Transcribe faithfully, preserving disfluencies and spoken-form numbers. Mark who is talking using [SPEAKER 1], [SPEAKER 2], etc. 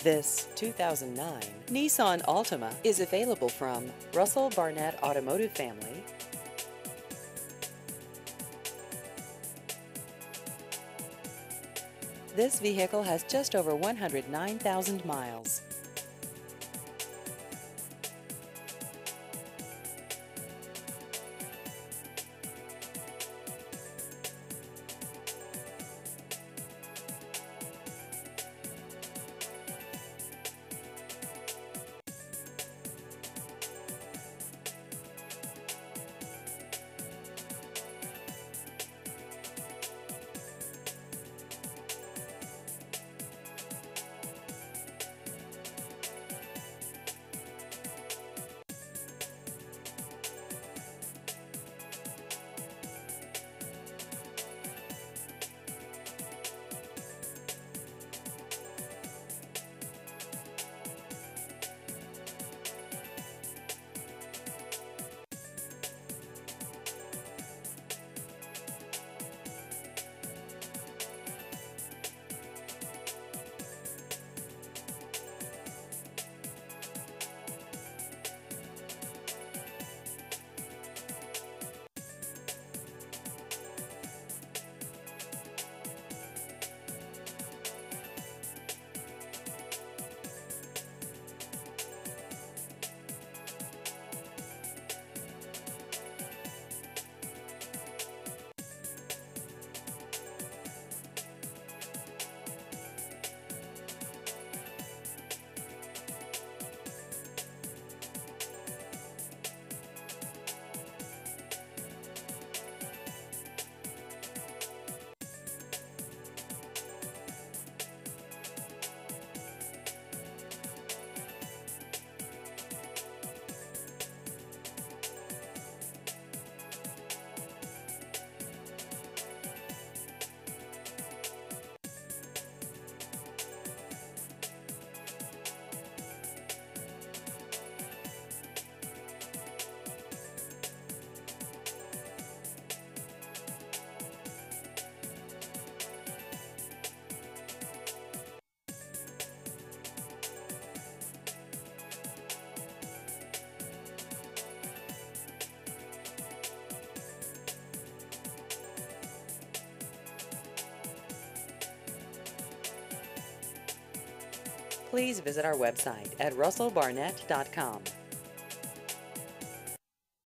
[SPEAKER 1] This two thousand nine Nissan Altima is available from Russell Barnett Automotive Family. This vehicle has just over one hundred nine thousand miles. Please visit our website at russell barnett dot com.